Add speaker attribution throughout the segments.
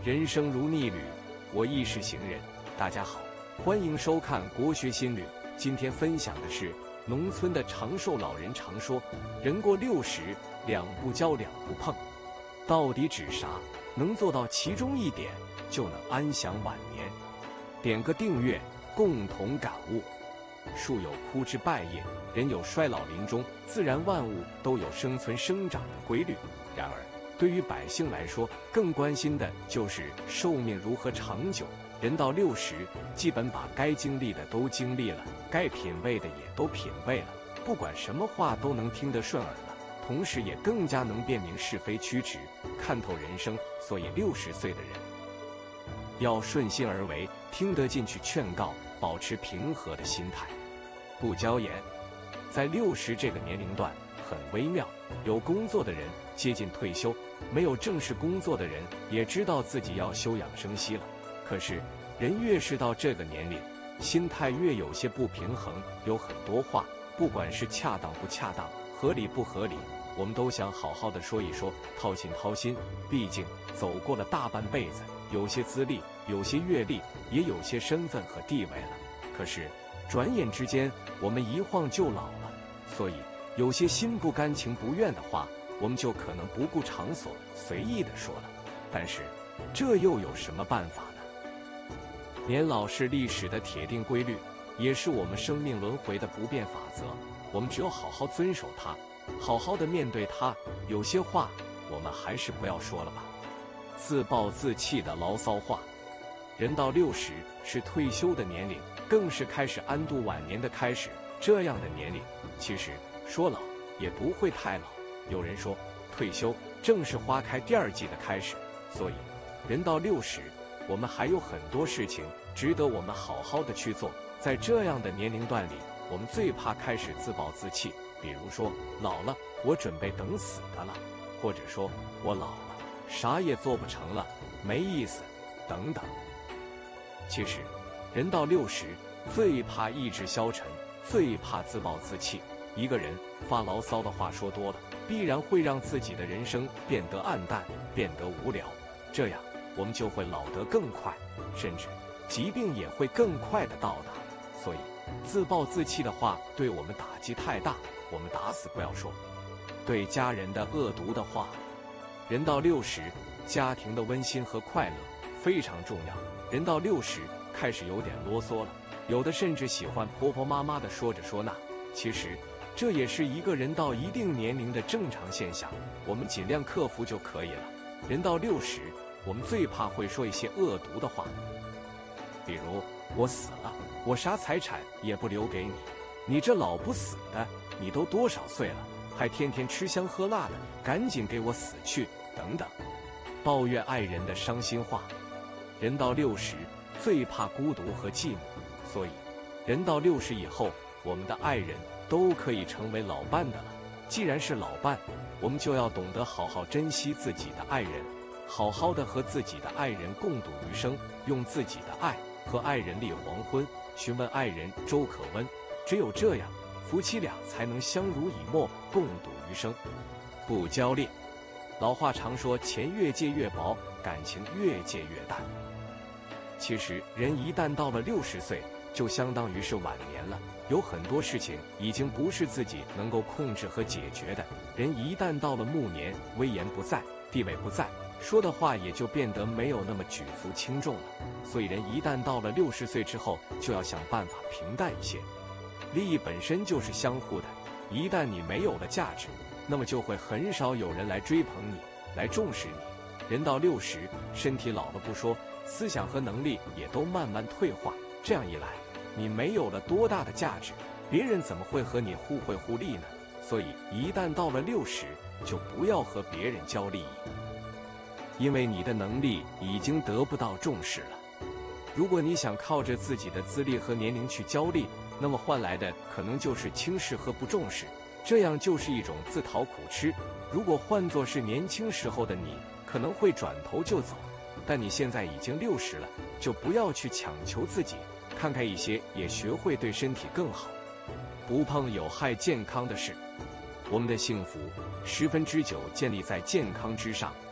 Speaker 1: 人生如逆旅，我亦是行人。大家好，欢迎收看国学新旅。今天分享的是农村的长寿老人常说：“人过60，两不交，两不碰。”到底指啥？能做到其中一点，就能安享晚年。点个订阅，共同感悟。树有枯枝败叶，人有衰老临终，自然万物都有生存生长的规律。然而，对于百姓来说，更关心的就是寿命如何长久。人到60，基本把该经历的都经历了，该品味的也都品味了，不管什么话都能听得顺耳了，同时也更加能辨明是非曲直，看透人生。所以60岁的人要顺心而为，听得进去劝告，保持平和的心态，不骄言。在60这个年龄段很微妙，有工作的人接近退休，没有正式工作的人也知道自己要休养生息了。可是人越是到这个年龄，心态越有些不平衡，有很多话，不管是恰当不恰当，合理不合理，我们都想好好的说一说，掏心掏心。毕竟走过了大半辈子，有些资历，有些阅历，也有些身份和地位了。可是转眼之间，我们一晃就老了，所以有些心不甘情不愿的话，我们就可能不顾场所，随意的说了。但是这又有什么办法呢？年老是历史的铁定规律，也是我们生命轮回的不变法则。我们只有好好遵守它，好好的面对它。有些话我们还是不要说了吧。自暴自弃的牢骚话。人到60是退休的年龄，更是开始安度晚年的开始。这样的年龄，其实说老也不会太老。有人说，退休正是花开第二季的开始。所以人到60，我们还有很多事情值得我们好好的去做。在这样的年龄段里，我们最怕开始自暴自弃，比如说老了我准备等死的了，或者说我老了啥也做不成了，没意思等等。其实人到60最怕意志消沉，最怕自暴自弃。一个人发牢骚的话说多了，必然会让自己的人生变得暗淡，变得无聊，这样我们就会老得更快，甚至疾病也会更快的到达。所以自暴自弃的话对我们打击太大，我们打死不要说。对家人的恶毒的话。人到60，家庭的温馨和快乐非常重要。人到60开始有点啰嗦了，有的甚至喜欢婆婆妈妈的说这说那。其实这也是一个人到一定年龄的正常现象，我们尽量克服就可以了。人到60，我们最怕会说一些恶毒的话，比如我死了，我啥财产也不留给你，你这老不死的，你都多少岁了，还天天吃香喝辣的，赶紧给我死去等等。抱怨爱人的伤心话。人到60最怕孤独和寂寞，所以人到60以后，我们的爱人都可以成为老伴的了。既然是老伴，我们就要懂得好好珍惜自己的爱人，好好的和自己的爱人共度余生，用自己的爱和爱人立黄昏，询问爱人粥可温。只有这样，夫妻俩才能相濡以沫，共度余生。不交烈。老话常说，钱越借越薄，感情越借越淡。其实人一旦到了60岁，就相当于是晚年了，有很多事情已经不是自己能够控制和解决的。人一旦到了暮年，威严不在，地位不在，说的话也就变得没有那么举足轻重了。所以人一旦到了60岁之后，就要想办法平淡一些。利益本身就是相互的，一旦你没有了价值，那么就会很少有人来追捧你，来重视你。人到60，身体老了不说，思想和能力也都慢慢退化。这样一来，你没有了多大的价值，别人怎么会和你互惠互利呢？所以一旦到了60，就不要和别人交利益，因为你的能力已经得不到重视了。如果你想靠着自己的资历和年龄去交利，那么换来的可能就是轻视和不重视，这样就是一种自讨苦吃。如果换作是年轻时候的你，可能会转头就走，但你现在已经60了，就不要去强求自己，看开一些，也学会对身体更好，不碰有害健康的事。我们的幸福10%建立在健康之上，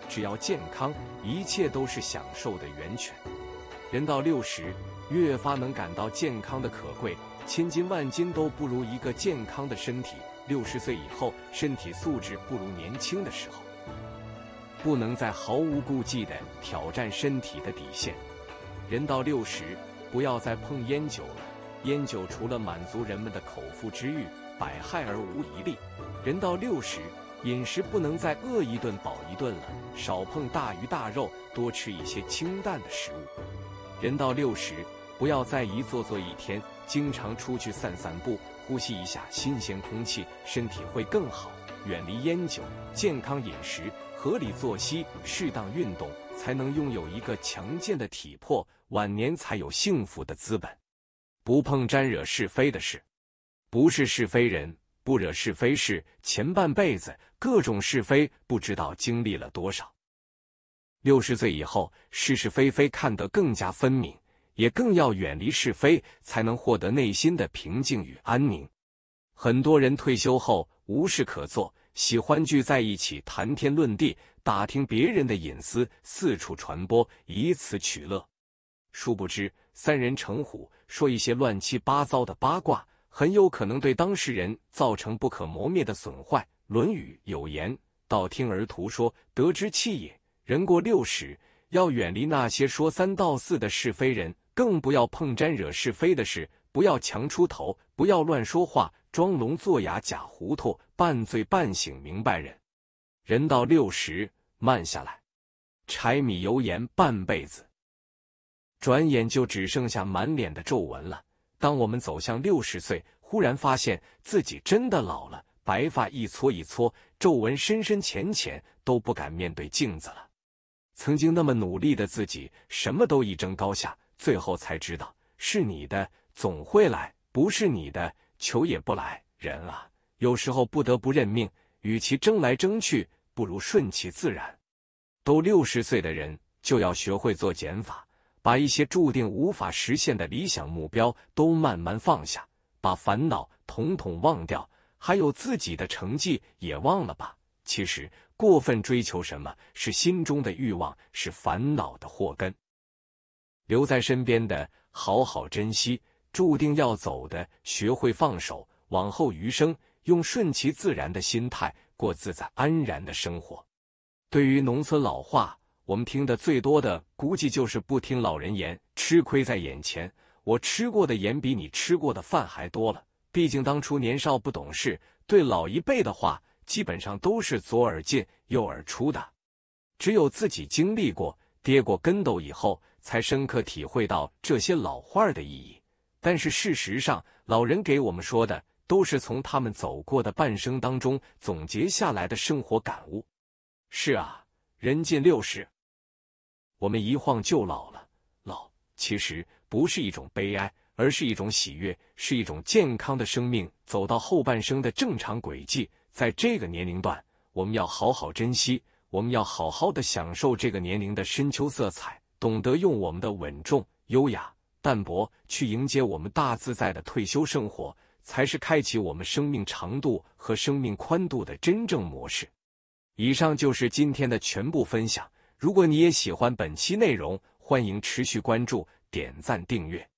Speaker 1: 只要健康，一切都是享受的源泉。人到60，越发能感到健康的可贵，千金万金都不如一个健康的身体。60岁以后，身体素质不如年轻的时候，不能再毫无顾忌地挑战身体的底线。人到60，不要再碰烟酒了，烟酒除了满足人们的口腹之欲，百害而无一利。人到60，饮食不能再饿一顿饱一顿了，少碰大鱼大肉，多吃一些清淡的食物。人到60，不要再一坐坐一天，经常出去散散步，呼吸一下新鲜空气，身体会更好。远离烟酒，健康饮食，合理作息，适当运动，才能拥有一个强健的体魄，晚年才有幸福的资本。不碰沾惹是非的事，不是是非人，不惹是非事，前半辈子各种是非不知道经历了多少。60岁以后，是是非非看得更加分明，也更要远离是非，才能获得内心的平静与安宁。很多人退休后无事可做，喜欢聚在一起谈天论地，打听别人的隐私，四处传播，以此取乐。殊不知三人成虎，说一些乱七八糟的八卦，很有可能对当事人造成不可磨灭的损坏。《论语》有言：道听而图说，得之气也。人过60，要远离那些说三道四的是非人，更不要碰沾惹是非的事，不要强出头，不要乱说话，装聋作哑假糊涂，半醉半醒明白人。人到60，慢下来，柴米油盐半辈子，转眼就只剩下满脸的皱纹了。当我们走向60岁，忽然发现自己真的老了，白发一撮一撮，皱纹深深浅浅，都不敢面对镜子了。曾经那么努力的自己，什么都一争高下，最后才知道，是你的总会来，不是你的求也不来。人啊，有时候不得不认命，与其争来争去，不如顺其自然。都60岁的人，就要学会做减法，把一些注定无法实现的理想目标都慢慢放下，把烦恼统统忘掉，还有自己的成绩也忘了吧。其实过分追求什么，是心中的欲望，是烦恼的祸根。留在身边的好好珍惜，注定要走的学会放手，往后余生用顺其自然的心态过自在安然的生活。对于农村老话，我们听得最多的估计就是不听老人言，吃亏在眼前。我吃过的盐比你吃过的饭还多了。毕竟当初年少不懂事，对老一辈的话基本上都是左耳进右耳出的。只有自己经历过跌过跟斗以后，才深刻体会到这些老话的意义。但是事实上，老人给我们说的都是从他们走过的半生当中总结下来的生活感悟。是啊，人近60，我们一晃就老了。老其实不是一种悲哀，而是一种喜悦，是一种健康的生命走到后半生的正常轨迹。在这个年龄段，我们要好好珍惜，我们要好好的享受这个年龄的深秋色彩，懂得用我们的稳重、优雅、淡泊去迎接我们大自在的退休生活，才是开启我们生命长度和生命宽度的真正模式。以上就是今天的全部分享。如果你也喜欢本期内容，欢迎持续关注、点赞、订阅。